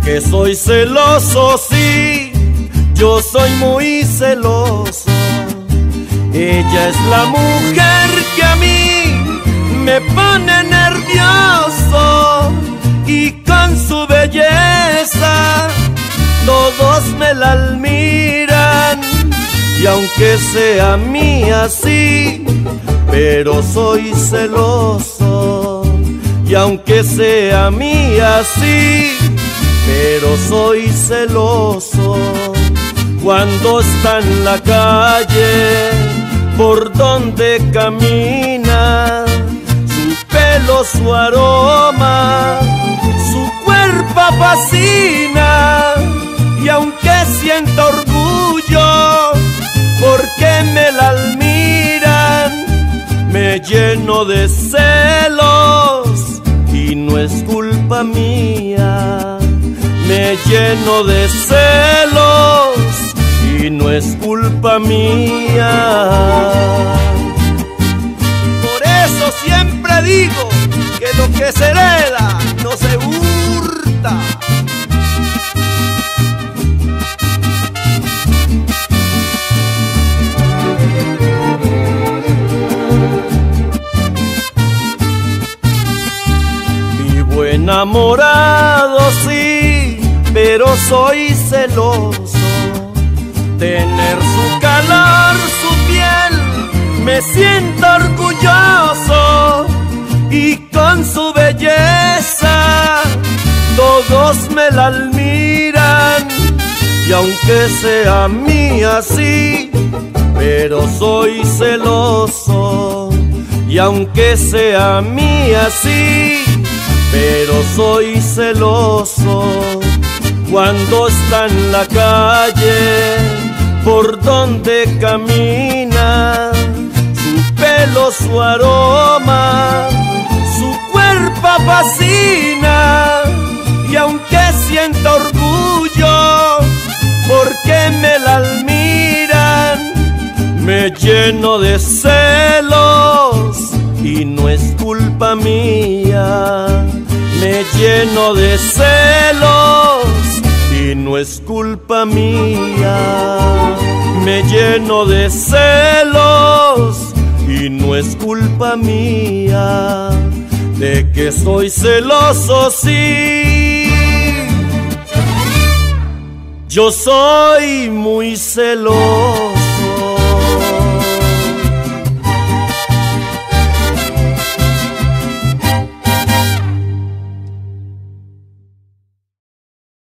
que soy celoso, sí, yo soy muy celoso. Ella es la mujer que a mí me pone nervioso, y con su belleza todos me la admiran. Y aunque sea mía sí, pero soy celoso. Y aunque sea mía sí, pero soy celoso. Cuando está en la calle, por donde camina, su pelo, su aroma, su cuerpo fascina. Y aunque siento orgullo porque me la admiran, me lleno de celos y no es culpa mía. Me lleno de celos y no es culpa mía. Por eso siempre digo que lo que se hereda no se hurta. Vivo enamorado, sí, pero soy celoso. Tener su calor, su piel, me siento orgulloso. Y con su belleza todos me la admiran. Y aunque sea mía sí, pero soy celoso. Y aunque sea mía sí, pero soy celoso. Cuando está en la calle, por donde camina, su pelo, su aroma, su cuerpo fascina. Y aunque siento orgullo porque me la admiran, me lleno de celos y no es culpa mía. Me lleno de celos y no es culpa mía. Me lleno de celos y no es culpa mía. De que soy celoso, sí, yo soy muy celoso.